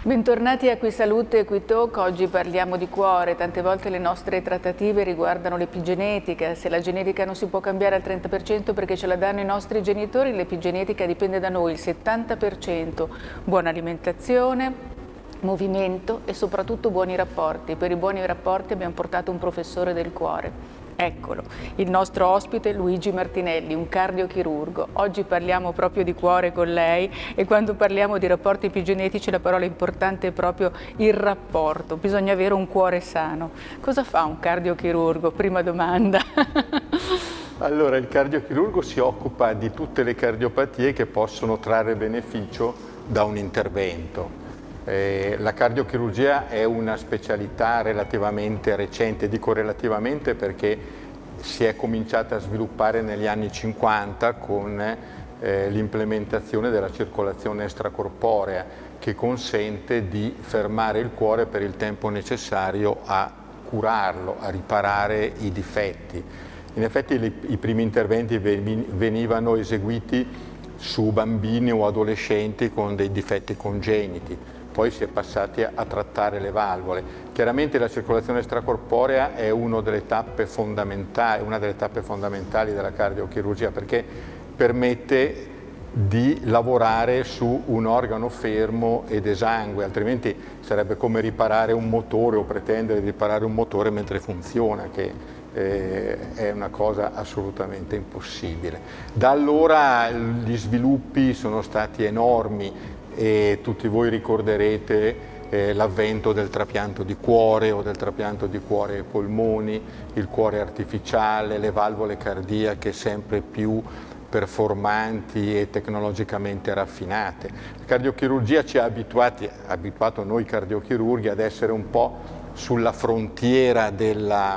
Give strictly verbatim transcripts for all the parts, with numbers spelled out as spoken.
Bentornati a Qui Salute e Qui Talk. Oggi parliamo di cuore. Tante volte le nostre trattative riguardano l'epigenetica. Se la genetica non si può cambiare al trenta per cento perché ce la danno i nostri genitori, l'epigenetica dipende da noi il settanta per cento. Buona alimentazione, movimento e soprattutto buoni rapporti. Per i buoni rapporti abbiamo portato un professore del cuore. Eccolo, il nostro ospite Luigi Martinelli, un cardiochirurgo. Oggi parliamo proprio di cuore con lei e quando parliamo di rapporti epigenetici la parola importante è proprio il rapporto. Bisogna avere un cuore sano. Cosa fa un cardiochirurgo? Prima domanda. Allora, il cardiochirurgo si occupa di tutte le cardiopatie che possono trarre beneficio da un intervento. Eh, la cardiochirurgia è una specialità relativamente recente, dico relativamente perché si è cominciata a sviluppare negli anni cinquanta con eh, l'implementazione della circolazione extracorporea che consente di fermare il cuore per il tempo necessario a curarlo, a riparare i difetti. In effetti li, i primi interventi venivano eseguiti su bambini o adolescenti con dei difetti congeniti. Poi si è passati a, a trattare le valvole. Chiaramente la circolazione extracorporea è una delle tappe fondamentali, una delle tappe fondamentali della cardiochirurgia perché permette di lavorare su un organo fermo ed esangue, altrimenti sarebbe come riparare un motore o pretendere di riparare un motore mentre funziona, che eh, è una cosa assolutamente impossibile. Da allora gli sviluppi sono stati enormi. E tutti voi ricorderete eh, l'avvento del trapianto di cuore o del trapianto di cuore ai polmoni, il cuore artificiale, le valvole cardiache sempre più performanti e tecnologicamente raffinate. La cardiochirurgia ci ha abituati, ha abituato noi cardiochirurghi ad essere un po' sulla frontiera della,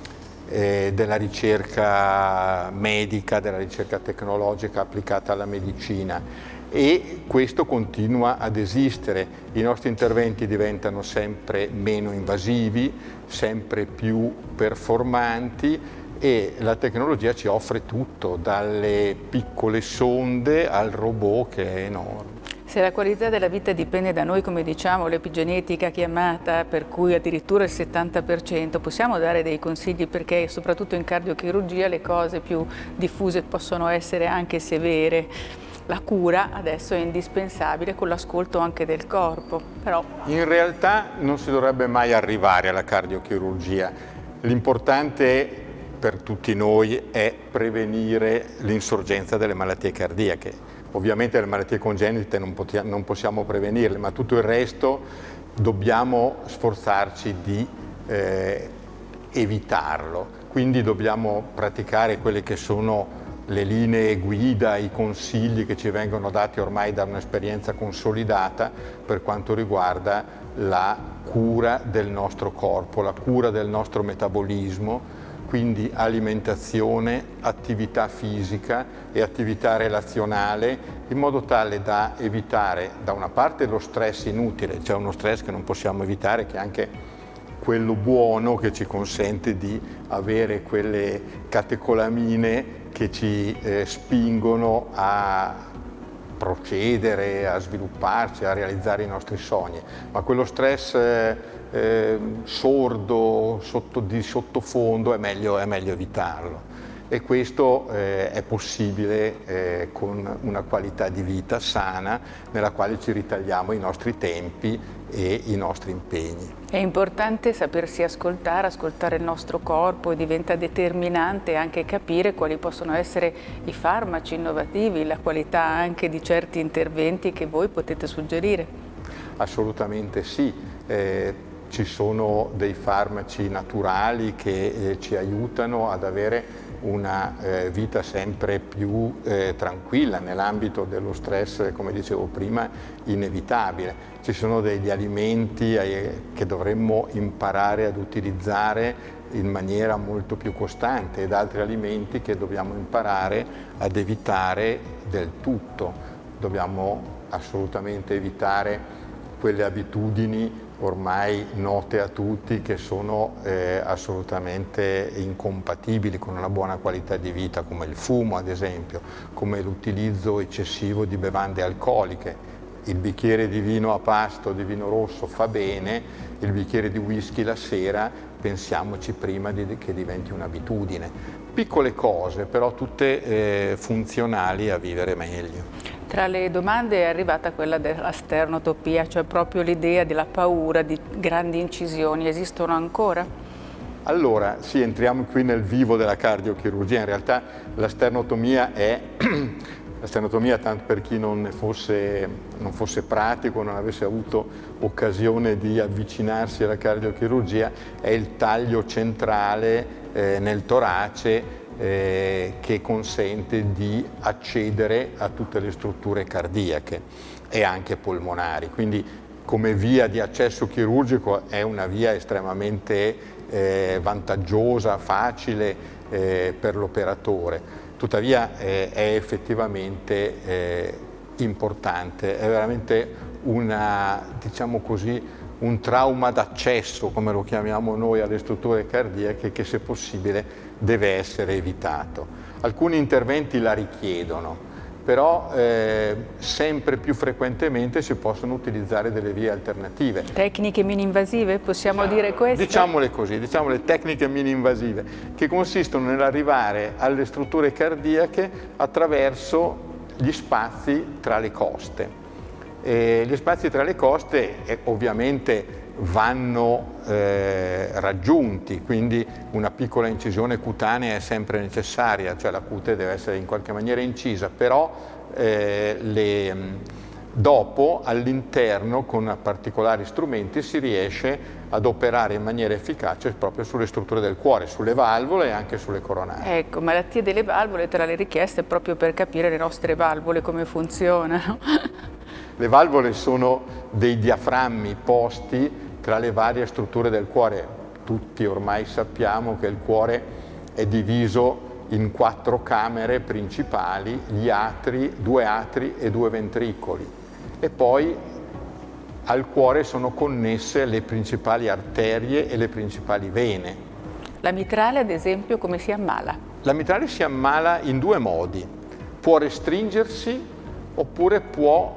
eh, della ricerca medica, della ricerca tecnologica applicata alla medicina. E questo continua ad esistere. I nostri interventi diventano sempre meno invasivi, sempre più performanti e la tecnologia ci offre tutto, dalle piccole sonde al robot che è enorme. Se la qualità della vita dipende da noi, come diciamo, l'epigenetica chiamata, per cui addirittura il settanta per cento, possiamo dare dei consigli perché soprattutto in cardiochirurgia le cose più diffuse possono essere anche severe. La cura adesso è indispensabile con l'ascolto anche del corpo, però... In realtà non si dovrebbe mai arrivare alla cardiochirurgia. L'importante per tutti noi è prevenire l'insorgenza delle malattie cardiache. Ovviamente le malattie congenite non, non possiamo prevenirle, ma tutto il resto dobbiamo sforzarci di eh, evitarlo. Quindi dobbiamo praticare quelle che sono le linee guida, i consigli che ci vengono dati ormai da un'esperienza consolidata per quanto riguarda la cura del nostro corpo, la cura del nostro metabolismo, quindi alimentazione, attività fisica e attività relazionale, in modo tale da evitare da una parte lo stress inutile, c'è uno stress che non possiamo evitare, che è anche quello buono che ci consente di avere quelle catecolamine che ci eh, spingono a procedere, a svilupparci, a realizzare i nostri sogni. Ma quello stress eh, eh, sordo, sotto, di sottofondo, è meglio, è meglio evitarlo. E questo eh, è possibile eh, con una qualità di vita sana nella quale ci ritagliamo i nostri tempi e i nostri impegni. È importante sapersi ascoltare, ascoltare il nostro corpo e diventa determinante anche capire quali possono essere i farmaci innovativi, la qualità anche di certi interventi che voi potete suggerire. Assolutamente sì. Eh, ci sono dei farmaci naturali che eh, ci aiutano ad avere una eh, vita sempre più eh, tranquilla nell'ambito dello stress, come dicevo prima, inevitabile. Ci sono degli alimenti eh, che dovremmo imparare ad utilizzare in maniera molto più costante ed altri alimenti che dobbiamo imparare ad evitare del tutto. Dobbiamo assolutamente evitare quelle abitudini ormai note a tutti che sono eh, assolutamente incompatibili con una buona qualità di vita, come il fumo ad esempio, come l'utilizzo eccessivo di bevande alcoliche. il bicchiere di vino a pasto, di vino rosso fa bene, il bicchiere di whisky la sera pensiamoci prima di, che diventi un'abitudine. Piccole cose, però tutte eh, funzionali a vivere meglio. Tra le domande è arrivata quella della sternotopia, cioè proprio l'idea della paura di grandi incisioni. Esistono ancora? Allora, sì, entriamo qui nel vivo della cardiochirurgia. In realtà la sternotomia è, la sternotomia, tanto per chi non ne fosse, non fosse pratico, non avesse avuto occasione di avvicinarsi alla cardiochirurgia, è il taglio centrale eh, nel torace eh, che consente di accedere a tutte le strutture cardiache e anche polmonari. Quindi come via di accesso chirurgico è una via estremamente Eh, vantaggiosa, facile eh, per l'operatore, tuttavia eh, è effettivamente eh, importante, è veramente una, diciamo così, un trauma d'accesso, come lo chiamiamo noi, alle strutture cardiache, che se possibile deve essere evitato. Alcuni interventi la richiedono, però eh, sempre più frequentemente si possono utilizzare delle vie alternative. Tecniche mini-invasive, possiamo diciamo, dire questo? Diciamole così, diciamo le tecniche mini-invasive, che consistono nell'arrivare alle strutture cardiache attraverso gli spazi tra le coste. E gli spazi tra le coste eh, ovviamente vanno eh, raggiunti, quindi una piccola incisione cutanea è sempre necessaria, cioè la cute deve essere in qualche maniera incisa, però eh, le, dopo all'interno con particolari strumenti si riesce ad operare in maniera efficace proprio sulle strutture del cuore, sulle valvole e anche sulle coronari. Ecco, malattie delle valvole tra le richieste proprio per capire le nostre valvole come funzionano. Le valvole sono dei diaframmi posti tra le varie strutture del cuore. Tutti ormai sappiamo che il cuore è diviso in quattro camere principali, gli atri, due atri e due ventricoli. E poi al cuore sono connesse le principali arterie e le principali vene. La mitrale, ad esempio, come si ammala? La mitrale si ammala in due modi. Può restringersi oppure può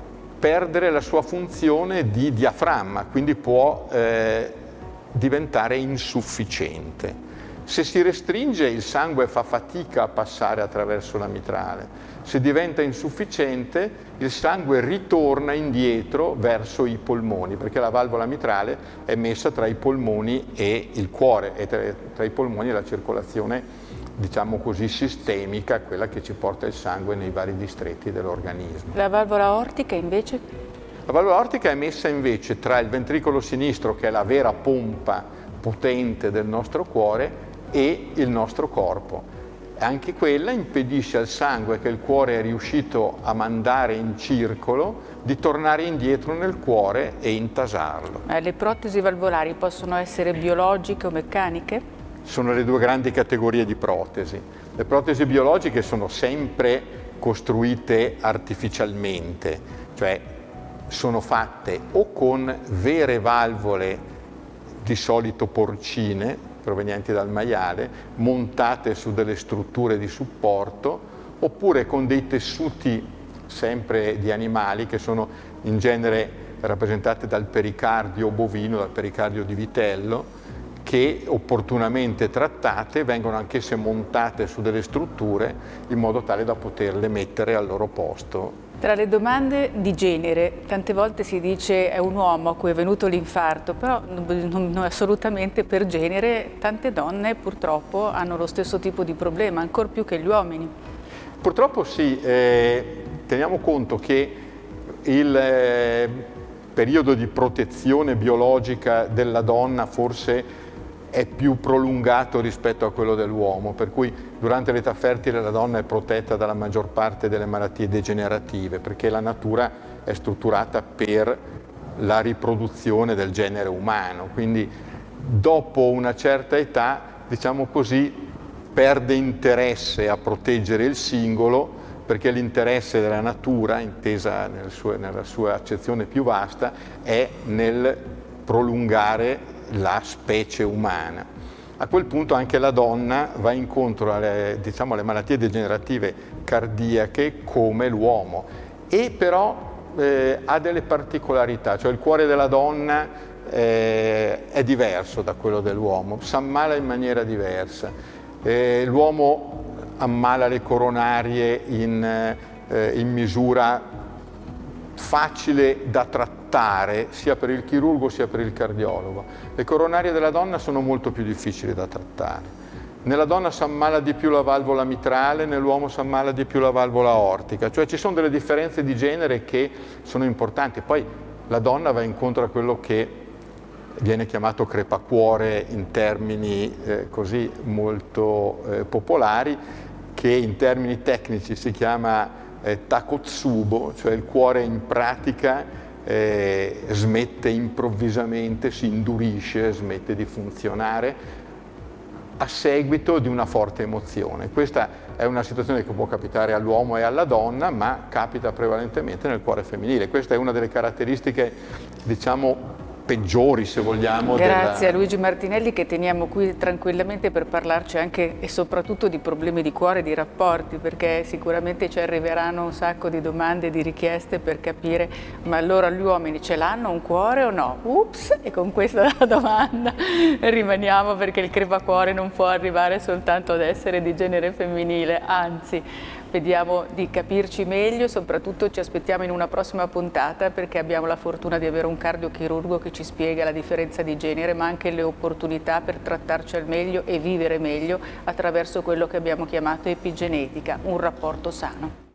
perdere la sua funzione di diaframma, quindi può eh, diventare insufficiente. Se si restringe il sangue fa fatica a passare attraverso la mitrale, se diventa insufficiente il sangue ritorna indietro verso i polmoni, perché la valvola mitrale è messa tra i polmoni e il cuore, e tra, tra i polmoni la circolazione, diciamo così, sistemica, quella che ci porta il sangue nei vari distretti dell'organismo. La valvola aortica invece? La valvola aortica è messa invece tra il ventricolo sinistro, che è la vera pompa potente del nostro cuore, e il nostro corpo. Anche quella impedisce al sangue che il cuore è riuscito a mandare in circolo di tornare indietro nel cuore e intasarlo. Eh, le protesi valvolari possono essere biologiche o meccaniche? Sono le due grandi categorie di protesi. Le protesi biologiche sono sempre costruite artificialmente, cioè sono fatte o con vere valvole, di solito porcine, provenienti dal maiale, montate su delle strutture di supporto, oppure con dei tessuti sempre di animali che sono in genere rappresentate dal pericardio bovino, dal pericardio di vitello, che opportunamente trattate vengono anch'esse montate su delle strutture in modo tale da poterle mettere al loro posto. Tra le domande di genere, tante volte si dice è un uomo a cui è venuto l'infarto, però non, non assolutamente per genere, tante donne purtroppo hanno lo stesso tipo di problema, ancor più che gli uomini. Purtroppo sì, eh, teniamo conto che il eh, periodo di protezione biologica della donna forse è più prolungato rispetto a quello dell'uomo, per cui durante l'età fertile la donna è protetta dalla maggior parte delle malattie degenerative, perché la natura è strutturata per la riproduzione del genere umano, quindi dopo una certa età, diciamo così, perde interesse a proteggere il singolo, perché l'interesse della natura, intesa nella sua, nella sua accezione più vasta, è nel prolungare la specie umana. A quel punto anche la donna va incontro alle, diciamo, alle malattie degenerative cardiache come l'uomo, e però eh, ha delle particolarità, cioè il cuore della donna eh, è diverso da quello dell'uomo, si ammala in maniera diversa. Eh, l'uomo ammala le coronarie in, eh, in misura facile da trattare sia per il chirurgo sia per il cardiologo. Le coronarie della donna sono molto più difficili da trattare. Nella donna si ammala di più la valvola mitrale, nell'uomo si ammala di più la valvola aortica, cioè ci sono delle differenze di genere che sono importanti. Poi la donna va incontro a quello che viene chiamato crepacuore in termini eh, così molto eh, popolari, che in termini tecnici si chiama eh, takotsubo, cioè il cuore in pratica eh, smette improvvisamente, si indurisce, smette di funzionare a seguito di una forte emozione. Questa è una situazione che può capitare all'uomo e alla donna, ma capita prevalentemente nel cuore femminile. Questa è una delle caratteristiche, diciamo, peggiori, se vogliamo. Grazie della... a Luigi Martinelli, che teniamo qui tranquillamente per parlarci anche e soprattutto di problemi di cuore e di rapporti, perché sicuramente ci arriveranno un sacco di domande e di richieste per capire: ma allora gli uomini ce l'hanno un cuore o no? Ups, e con questa domanda rimaniamo, perché il crepacuore non può arrivare soltanto ad essere di genere femminile, anzi vediamo di capirci meglio e soprattutto ci aspettiamo in una prossima puntata, perché abbiamo la fortuna di avere un cardiochirurgo che ci spiega la differenza di genere, ma anche le opportunità per trattarci al meglio e vivere meglio attraverso quello che abbiamo chiamato epigenetica, un rapporto sano.